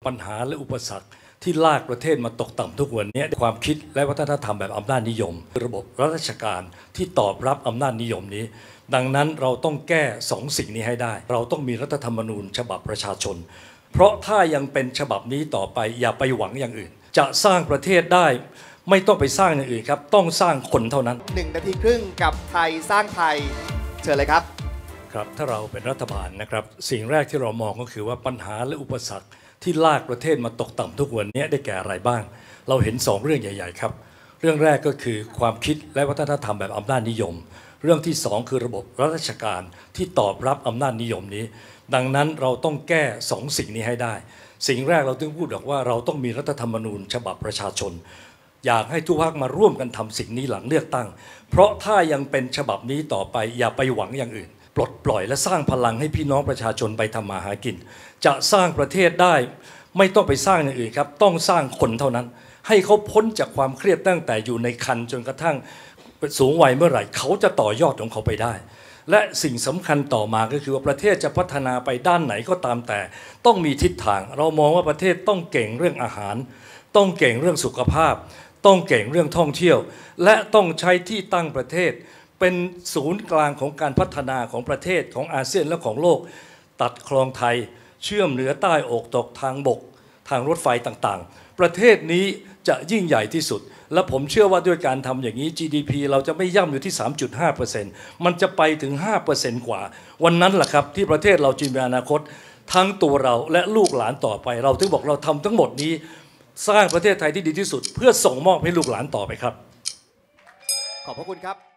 ปัญหาและอุปสรรคที่ลากประเทศมาตกต่ำทุกวันนี้ความคิดและวัฒนธรรมแบบอำนาจนิยมระบบรัฐราชการที่ตอบรับอำนาจนิยมนี้ดังนั้นเราต้องแก้2 สิ่งนี้ให้ได้เราต้องมีรัฐธรรมนูญฉบับประชาชนเพราะถ้ายังเป็นฉบับนี้ต่อไปอย่าไปหวังอย่างอื่นจะสร้างประเทศได้ไม่ต้องไปสร้างอย่างอื่นครับต้องสร้างคนเท่านั้น 1 นาทีครึ่งกับไทยสร้างไทยเชิญเลยครับครับถ้าเราเป็นรัฐบาลนะครับสิ่งแรกที่เรามองก็คือว่าปัญหาและอุปสรรคที่ลากประเทศมาตกต่ำทุกวันนี้ได้แก่อะไรบ้างเราเห็น2 เรื่องใหญ่ๆครับเรื่องแรกก็คือความคิดและวัฒนธรรมแบบอำนาจนิยมเรื่องที่2คือระบบรัฐราชการที่ตอบรับอำนาจนิยมนี้ดังนั้นเราต้องแก้2 สิ่งนี้ให้ได้สิ่งแรกเราต้องพูดบอกว่าเราต้องมีรัฐธรรมนูญฉบับประชาชนอยากให้ทุกภาคมาร่วมกันทำสิ่งนี้หลังเลือกตั้งเพราะถ้ายังเป็นฉบับนี้ต่อไปอย่าไปหวังอย่างอื่นปลดปล่อยและสร้างพลังให้พี่น้องประชาชนไปทำมาหากินจะสร้างประเทศได้ไม่ต้องไปสร้างอย่างอื่นครับต้องสร้างคนเท่านั้นให้เขาพ้นจากความเครียดตั้งแต่อยู่ในครรภ์จนกระทั่งสูงวัยเมื่อไหร่เขาจะต่อยอดของเขาไปได้และสิ่งสำคัญต่อมาก็คือว่าประเทศจะพัฒนาไปด้านไหนก็ตามแต่ต้องมีทิศทางเรามองว่าประเทศต้องเก่งเรื่องอาหารต้องเก่งเรื่องสุขภาพต้องเก่งเรื่องท่องเที่ยวและต้องใช้ที่ตั้งประเทศเป็นศูนย์กลางของการพัฒนาของประเทศของอาเซียนและของโลกตัดคลองไทยเชื่อมเหนือใต้ออกตกทางบกทางรถไฟต่างๆประเทศนี้จะยิ่งใหญ่ที่สุดและผมเชื่อว่าด้วยการทำอย่างนี้ GDP เราจะไม่ย่ำอยู่ที่ 3.5% มันจะไปถึง 5% กว่าวันนั้นแหละครับที่ประเทศเราจะมีอนาคตทั้งตัวเราและลูกหลานต่อไปเราถึงบอกเราทำทั้งหมดนี้สร้างประเทศไทยที่ดีที่สุดเพื่อส่งมอบให้ลูกหลานต่อไปครับขอบพระคุณครับ